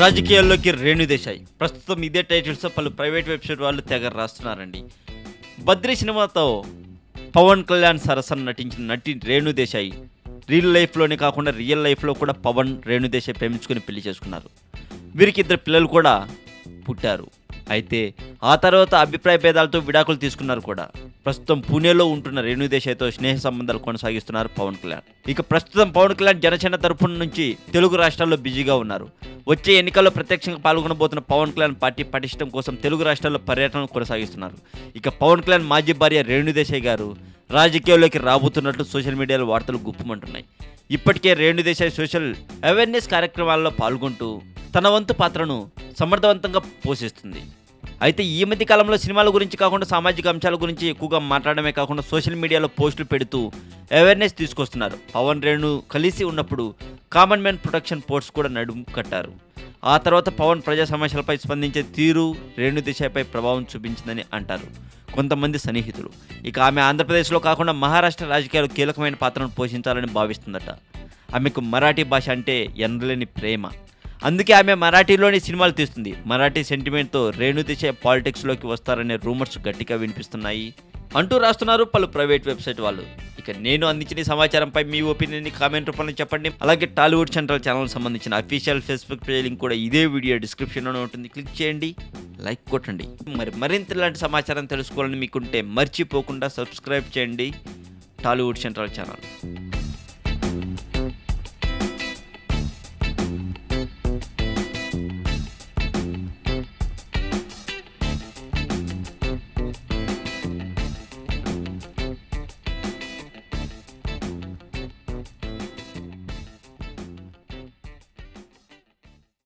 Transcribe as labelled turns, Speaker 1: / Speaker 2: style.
Speaker 1: రాజకీయాల్లోకి రేణు దేశాయ్. ప్రస్తుతం ఇదే టైటిల్స్తో పలు ప్రైవేట్ వెబ్సైట్ వాళ్ళు తెగ రాస్తున్నారండి. బద్రీ సినిమాతో పవన్ కళ్యాణ్ సరసన నటించిన నటి రేణు దేశాయ్ రియల్ లైఫ్లోనే కాకుండా రియల్ లైఫ్లో కూడా పవన్ రేణు దేశాయ్ ప్రేమించుకొని పెళ్లి చేసుకున్నారు. వీరికి 2 పిల్లలు కూడా పుట్టారు. అయితే ఆ తర్వాత అభిప్రాయ భేదాలతో విడాకులు తీసుకున్నారు కూడా. ప్రస్తుతం పూణేలో ఉంటున్న రేణు దేశాయ్తో స్నేహ సంబంధాలు కొనసాగిస్తున్నారు పవన్ కళ్యాణ్. ఇక ప్రస్తుతం పవన్ కళ్యాణ్ జనసేన తరఫున నుంచి తెలుగు రాష్ట్రాల్లో బిజీగా ఉన్నారు. వచ్చే ఎన్నికల్లో ప్రత్యక్షంగా పాల్గొనబోతున్న పవన్ కళ్యాణ్ పార్టీ పటిష్టం కోసం తెలుగు రాష్ట్రాల్లో పర్యటన కొనసాగిస్తున్నారు. ఇక పవన్ కళ్యాణ్ మాజీ భార్య రేణు దేశాయ్ గారు రాజకీయాల్లోకి రాబోతున్నట్లు సోషల్ మీడియాలో వార్తలు గుప్పుమంటున్నాయి. ఇప్పటికే రేణు దేశాయ్ సోషల్ అవేర్నెస్ కార్యక్రమాల్లో పాల్గొంటూ తన వంతు పాత్రను సమర్థవంతంగా పోషిస్తుంది. అయితే ఈ మధ్య కాలంలో సినిమాల గురించి కాకుండా సామాజిక అంశాల గురించి ఎక్కువగా మాట్లాడమే కాకుండా సోషల్ మీడియాలో పోస్టులు పెడుతూ అవేర్నెస్ తీసుకొస్తున్నారు. పవన్ రేణు కలిసి ఉన్నప్పుడు కామన్ మ్యాన్ ప్రొటెక్షన్ ఫోర్స్ కూడా నడుము కట్టారు. ఆ తర్వాత పవన్ ప్రజా సమస్యలపై స్పందించే తీరు రేణు దేశాయ్పై ప్రభావం చూపించిందని అంటారు కొంతమంది సన్నిహితులు. ఇక ఆమె ఆంధ్రప్రదేశ్లో కాకుండా మహారాష్ట్ర రాజకీయాలు కీలకమైన పాత్రను పోషించాలని భావిస్తుందట. ఆమెకు మరాఠీ భాష అంటే ఎనలేని ప్రేమ. అందుకే ఆమె మరాఠీలోని సినిమాలు తీస్తుంది. మరాఠీ సెంటిమెంట్తో రేణు దేశాయ్ పాలిటిక్స్లోకి వస్తారనే రూమర్స్ గట్టిగా వినిపిస్తున్నాయి అంటూ రాస్తున్నారు పలు ప్రైవేట్ వెబ్సైట్ వాళ్ళు. ఇక నేను అందించిన సమాచారంపై మీ ఒపీనియన్ని కామెంట్ రూపంలో చెప్పండి. అలాగే టాలీవుడ్ సెంట్రల్ ఛానల్ సంబంధించిన అఫీషియల్ ఫేస్బుక్ పేజ్ లింక్ కూడా ఇదే వీడియో డిస్క్రిప్షన్లోనే ఉంటుంది. క్లిక్ చేయండి, లైక్ కొట్టండి. మరింత ఇలాంటి సమాచారం తెలుసుకోవాలని మీకుంటే మర్చిపోకుండా సబ్స్క్రైబ్ చేయండి టాలీవుడ్ సెంట్రల్ ఛానల్.